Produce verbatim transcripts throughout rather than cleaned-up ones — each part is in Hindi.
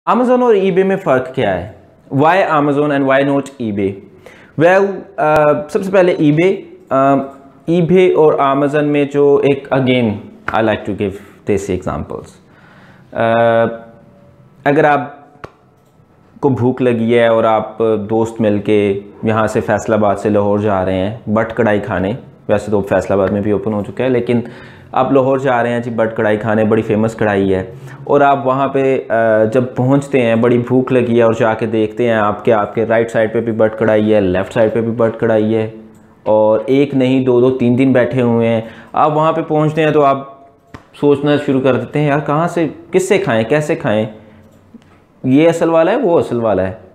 अमेज़न और ईबे में फ़र्क क्या है? Why Amazon and why not eBay? Well, सबसे पहले ईबे ईबे और अमेज़न में जो एक again I like to give this examples. अगर आप को भूख लगी है और आप दोस्त मिलके यहाँ से फैसलाबाद से लाहौर जा रहे हैं बट कढ़ाई खाने, वैसे तो फैसलाबाद में भी ओपन हो चुका है, लेकिन आप लाहौर जा रहे हैं जी बट कढ़ाई खाने, बड़ी फेमस कढ़ाई है, और आप वहाँ पे जब पहुँचते हैं बड़ी भूख लगी है और जाके देखते हैं आपके आपके राइट साइड पे भी बट कढ़ाई है, लेफ़्ट साइड पे भी बट कढ़ाई है, और एक नहीं दो दो तीन दिन बैठे हुए हैं। आप वहाँ पे पहुँचते हैं तो आप सोचना शुरू कर देते हैं यार कहाँ से किससे खाएँ, कैसे खाएँ, ये असल वाला है वो असल वाला है,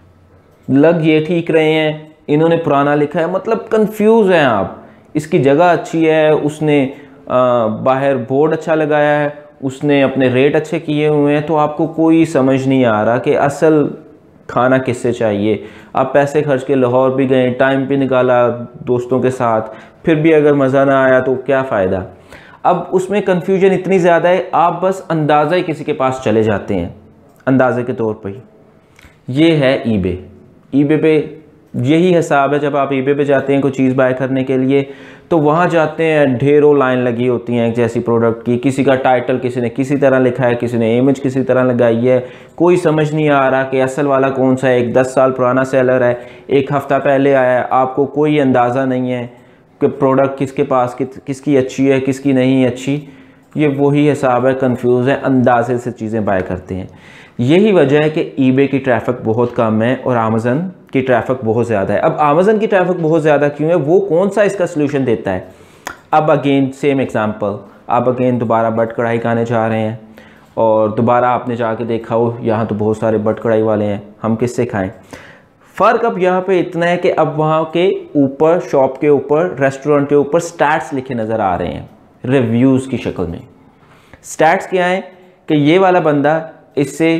लग ये ठीक रहे हैं, इन्होंने पुराना लिखा है, मतलब कंफ्यूज हैं आप। इसकी जगह अच्छी है, उसने आ, बाहर बोर्ड अच्छा लगाया है, उसने अपने रेट अच्छे किए हुए हैं, तो आपको कोई समझ नहीं आ रहा कि असल खाना किससे चाहिए। आप पैसे खर्च के लाहौर भी गए, टाइम भी निकाला दोस्तों के साथ, फिर भी अगर मज़ा ना आया तो क्या फ़ायदा। अब उसमें कन्फ्यूजन इतनी ज़्यादा है, आप बस अंदाज़ा ही किसी के पास चले जाते हैं अंदाजे के तौर पर। ये है ईबे। ईबे पे यही हिसाब है, जब आप ईबे पे जाते हैं कोई चीज़ बाय करने के लिए तो वहाँ जाते हैं, ढेरों लाइन लगी होती हैं एक जैसी प्रोडक्ट की, किसी का टाइटल किसी ने किसी तरह लिखा है, किसी ने इमेज किसी तरह लगाई है, कोई समझ नहीं आ रहा कि असल वाला कौन सा है। एक दस साल पुराना सेलर है, एक हफ़्ता पहले आया है, आपको कोई अंदाज़ा नहीं है कि प्रोडक्ट किसके पास कि, किसकी अच्छी है किसकी नहीं अच्छी। ये वही हिसाब है, कंफ्यूज है, अंदाजे से चीज़ें बाय करते हैं। यही वजह है कि ईबे की ट्रैफिक बहुत कम है और अमेज़न की ट्रैफिक बहुत ज़्यादा है। अब अमेज़न की ट्रैफिक बहुत ज़्यादा क्यों है, वो कौन सा इसका सलूशन देता है। अब अगेन सेम एग्जांपल, आप अगेन दोबारा बट कढ़ाई खाने जा रहे हैं और दोबारा आपने जाके देखा हो यहाँ तो बहुत सारे बट कढ़ाई वाले हैं, हम किससे खाएं। फ़र्क अब यहाँ पे इतना है कि अब वहाँ के ऊपर, शॉप के ऊपर, रेस्टोरेंट के ऊपर स्टैट्स लिखे नज़र आ रहे हैं रिव्यूज़ की शक्ल में। स्टैट्स क्या है कि ये वाला बंदा, इससे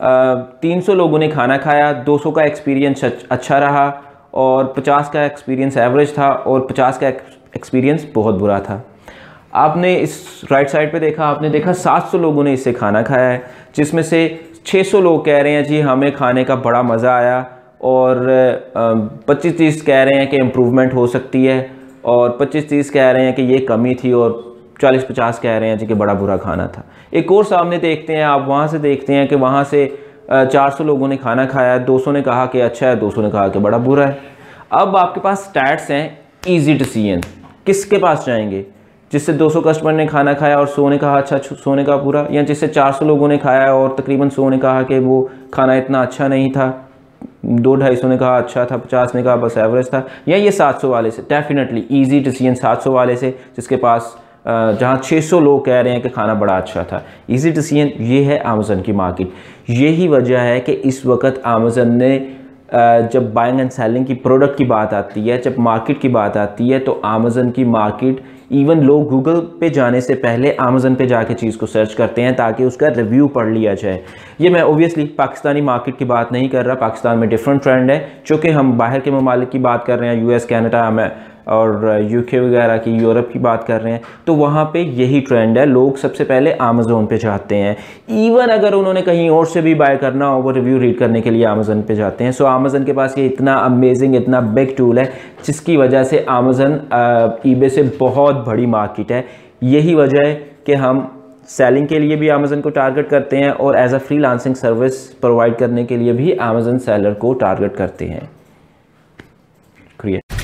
तीन सौ लोगों ने खाना खाया, दो सौ का एक्सपीरियंस अच्छा रहा और पचास का एक्सपीरियंस एवरेज था और पचास का एक्सपीरियंस बहुत बुरा था। आपने इस राइट साइड पे देखा, आपने देखा सात सौ लोगों ने इससे खाना खाया है, जिसमें से छह सौ लोग कह रहे हैं जी हमें खाने का बड़ा मज़ा आया, और पच्चीस तीस कह रहे हैं कि इम्प्रूवमेंट हो सकती है, और पच्चीस तीस कह रहे हैं कि ये कमी थी, और चालीस पचास कह रहे हैं जी कि बड़ा बुरा खाना था। एक और सामने देखते हैं, आप वहाँ से देखते हैं कि वहाँ से चार सौ लोगों ने खाना खाया, दो सौ ने कहा कि अच्छा है, दो सौ ने कहा कि बड़ा बुरा है। अब आपके पास स्टैट्स हैं, इजी डिसीजन, किसके पास जाएंगे, जिससे दो सौ कस्टमर ने खाना खाया और सौ ने कहा अच्छा, सौ ने कहा बुरा, या जिससे चार सौ लोगों ने खाया और तकरीबन सौ ने कहा कि वो खाना इतना अच्छा नहीं था, दो ढाई सौ ने कहा अच्छा था, पचास ने कहा बस एवरेज था, या ये सात सौ वाले से। डेफिनेटली ईजी डिसीजन सात सौ वाले से, जिसके पास जहाँ छह सौ लोग कह रहे हैं कि खाना बड़ा अच्छा था। इजी डिसीजन ये है अमेज़न की मार्केट। यही वजह है कि इस वक्त अमेज़न ने जब बाइंग एंड सेलिंग की प्रोडक्ट की बात आती है, जब मार्केट की बात आती है, तो अमेज़न की मार्केट, इवन लोग गूगल पे जाने से पहले अमेज़न पे जाके चीज़ को सर्च करते हैं ताकि उसका रिव्यू पढ़ लिया जाए। ये मैं ओबियसली पाकिस्तानी मार्केट की बात नहीं कर रहा, पाकिस्तान में डिफरेंट ट्रेंड है, चूँकि हम बाहर के ममालिक की बात कर रहे हैं, यूएस, कनाडा में और यूके वगैरह की, यूरोप की बात कर रहे हैं, तो वहाँ पे यही ट्रेंड है, लोग सबसे पहले अमेज़न पे जाते हैं। इवन अगर उन्होंने कहीं और से भी बाय करना हो, वो रिव्यू रीड करने के लिए अमेज़न पे जाते हैं। सो अमेज़न के पास ये इतना अमेजिंग, इतना बिग टूल है, जिसकी वजह से अमेज़न ईबे से बहुत बड़ी मार्केट है। यही वजह है कि हम सेलिंग के लिए भी अमेज़न को टारगेट करते हैं और as a freelancing service provide करने के लिए भी अमेज़न सेलर को टारगेट करते हैं। क्रिएट